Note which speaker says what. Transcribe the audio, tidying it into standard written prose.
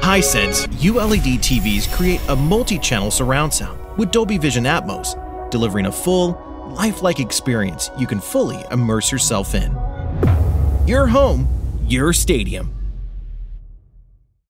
Speaker 1: Hisense ULED TVs create a multi-channel surround sound with Dolby Vision Atmos, delivering a full, lifelike experience you can fully immerse yourself in. Your home, your stadium.